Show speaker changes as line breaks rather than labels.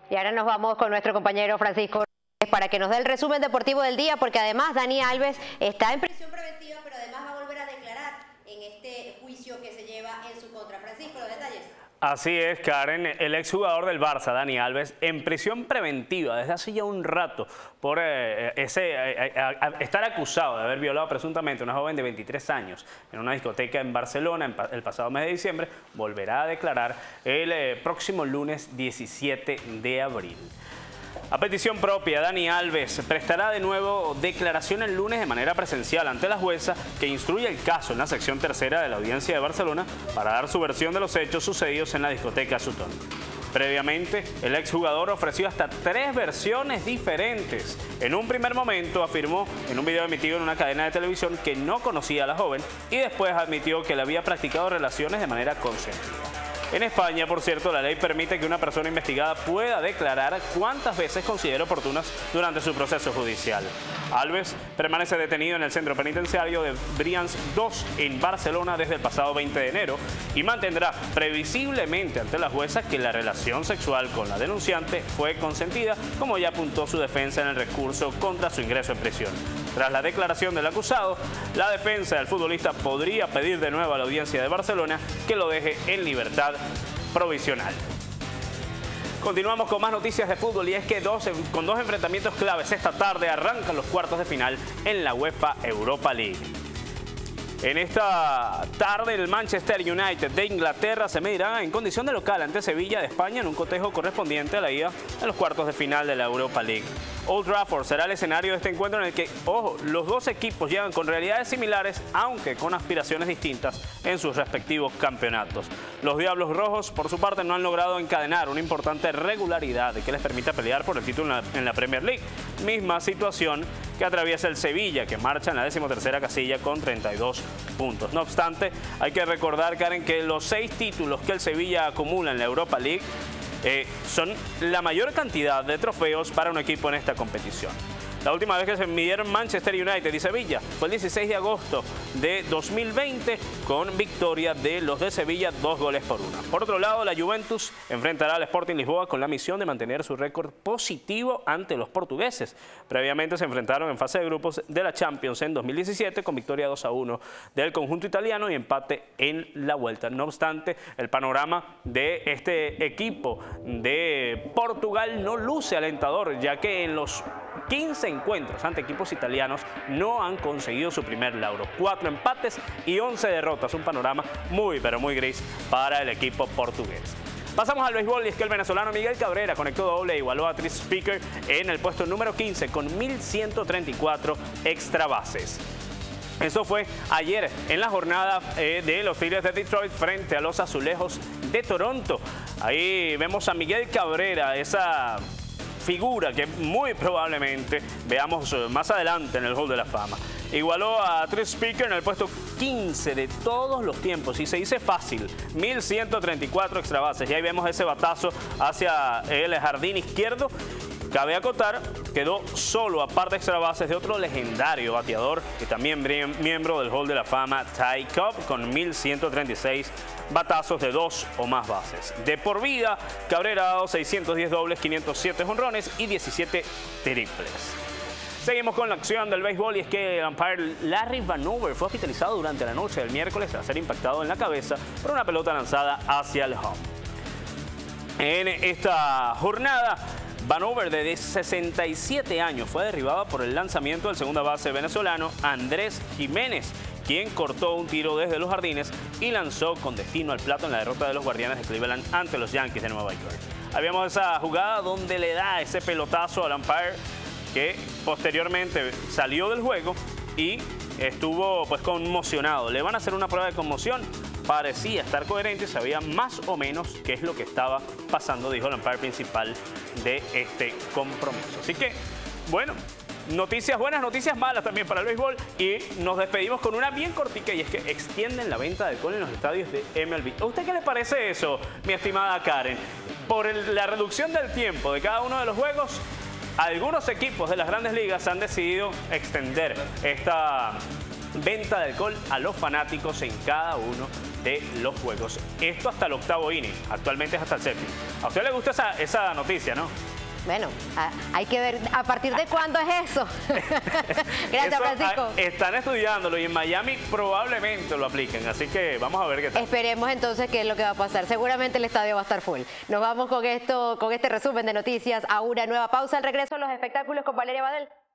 Y ahora nos vamos con nuestro compañero Francisco para que nos dé el resumen deportivo del día, porque además Dani Alves está en prisión preventiva, pero además va a volver a declarar en este juicio que se lleva en su contra. Francisco, los detalles.
Así es, Karen, el exjugador del Barça, Dani Alves, en prisión preventiva desde hace ya un rato por estar acusado de haber violado presuntamente a una joven de 23 años en una discoteca en Barcelona el pasado mes de diciembre, volverá a declarar el próximo lunes 17 de abril. A petición propia, Dani Alves prestará de nuevo declaración el lunes de manera presencial ante la jueza que instruye el caso en la sección tercera de la Audiencia de Barcelona para dar su versión de los hechos sucedidos en la discoteca Sutton. Previamente, el exjugador ofreció hasta 3 versiones diferentes. En un primer momento afirmó en un video emitido en una cadena de televisión que no conocía a la joven y después admitió que le había practicado relaciones de manera consentida. En España, por cierto, la ley permite que una persona investigada pueda declarar cuántas veces considere oportunas durante su proceso judicial. Alves permanece detenido en el centro penitenciario de Brians 2 en Barcelona desde el pasado 20 de enero y mantendrá previsiblemente ante la jueza que la relación sexual con la denunciante fue consentida, como ya apuntó su defensa en el recurso contra su ingreso en prisión. Tras la declaración del acusado, la defensa del futbolista podría pedir de nuevo a la Audiencia de Barcelona que lo deje en libertad provisional. Continuamos con más noticias de fútbol y es que con dos enfrentamientos claves esta tarde arrancan los cuartos de final en la UEFA Europa League. En esta tarde el Manchester United de Inglaterra se medirá en condición de local ante Sevilla de España en un cotejo correspondiente a la ida en los cuartos de final de la Europa League. Old Trafford será el escenario de este encuentro en el que, ojo, los dos equipos llegan con realidades similares, aunque con aspiraciones distintas en sus respectivos campeonatos. Los Diablos Rojos, por su parte, no han logrado encadenar una importante regularidad que les permita pelear por el título en la Premier League. Misma situación que atraviesa el Sevilla, que marcha en la 13ª casilla con 32 puntos. No obstante, hay que recordar, Karen, que los 6 títulos que el Sevilla acumula en la Europa League son la mayor cantidad de trofeos para un equipo en esta competición. La última vez que se midieron Manchester United y Sevilla fue el 16 de agosto de 2020 con victoria de los de Sevilla 2-1. Por otro lado, la Juventus enfrentará al Sporting Lisboa con la misión de mantener su récord positivo ante los portugueses. Previamente se enfrentaron en fase de grupos de la Champions en 2017 con victoria 2-1 del conjunto italiano y empate en la vuelta. No obstante, el panorama de este equipo de Portugal no luce alentador, ya que en los 15 encuentros ante equipos italianos no han conseguido su primer logro. 4 empates y 11 derrotas. Un panorama muy, pero muy gris para el equipo portugués. Pasamos al béisbol y es que el venezolano Miguel Cabrera conectó doble e igualó a Tris Speaker en el puesto número 15 con 1134 extra bases. Eso fue ayer en la jornada de los Tigres de Detroit frente a los Azulejos de Toronto. Ahí vemos a Miguel Cabrera, esa figura que muy probablemente veamos más adelante en el Hall de la Fama. Igualó a Tris Speaker en el puesto 15 de todos los tiempos y se dice fácil, 1134 extra bases. Y ahí vemos ese batazo hacia el jardín izquierdo. Cabe acotar, quedó solo a par de extra bases de otro legendario bateador y también miembro del Hall de la Fama, Ty Cobb, con 1136 batazos de 2 o más bases. De por vida, Cabrera ha dado 610 dobles, 507 jonrones y 17 triples. Seguimos con la acción del béisbol y es que el umpire Larry Vanover fue hospitalizado durante la noche del miércoles tras ser impactado en la cabeza por una pelota lanzada hacia el home. En esta jornada, Vanover, de 67 años, fue derribado por el lanzamiento del segunda base venezolano Andrés Jiménez, quien cortó un tiro desde los jardines y lanzó con destino al plato en la derrota de los Guardianes de Cleveland ante los Yankees de Nueva York. Habíamos esa jugada donde le da ese pelotazo al umpire que posteriormente salió del juego y estuvo pues conmocionado. Le van a hacer una prueba de conmoción. Parecía estar coherente y sabía más o menos qué es lo que estaba pasando, dijo el umpire principal de este compromiso. Así que, bueno, noticias buenas, noticias malas también para el béisbol y nos despedimos con una bien cortica y es que extienden la venta de alcohol en los estadios de MLB. ¿A usted qué le parece eso, mi estimada Karen? Por la reducción del tiempo de cada uno de los juegos, algunos equipos de las grandes ligas han decidido extender venta de alcohol a los fanáticos en cada uno de los juegos. Esto hasta el 8º inning, actualmente es hasta el 7º. ¿A usted le gusta esa noticia, no?
Bueno, hay que ver a partir de cuándo es eso. Gracias, Francisco.
Están estudiándolo y en Miami probablemente lo apliquen, así que vamos a ver qué tal.
Esperemos entonces qué es lo que va a pasar. Seguramente el estadio va a estar full. Nos vamos con este resumen de noticias a una nueva pausa. Al regreso, los espectáculos con Valeria Badel.